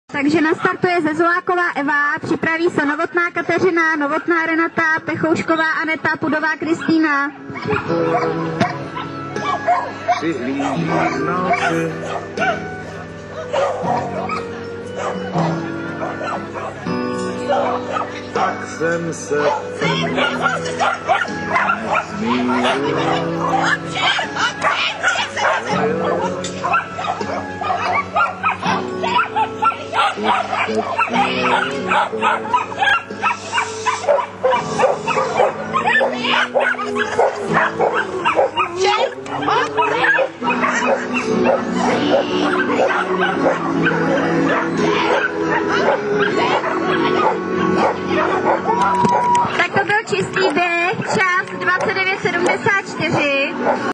Takže nastartuje Zezuláková Eva, připraví se Novotná Kateřina, Novotná Renata, Pechoušková Aneta, Pudová Kristýna. Tak jsem se zmínil.